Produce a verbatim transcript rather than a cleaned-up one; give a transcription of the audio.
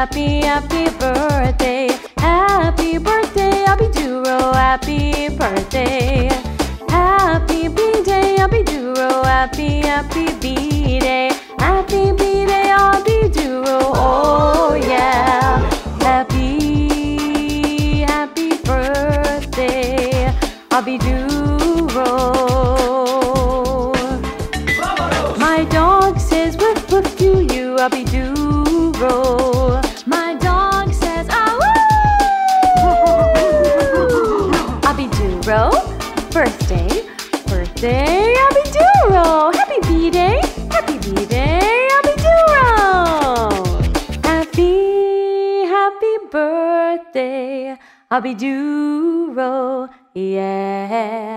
happy, happy birthday. Happy birthday, ABIDURO, happy birthday. Happy B-Day, ABIDURO, happy, happy B-Day. Happy B-Day, ABIDURO, oh yeah. Happy, happy birthday, ABIDURO. My dog says woof woof to you, ABIDURO. My dog says ah woo. ABIDURO, birthday, birthday, ABIDURO. Happy B-Day, happy B-Day, ABIDURO. Happy, happy birthday, ABIDURO, yeah.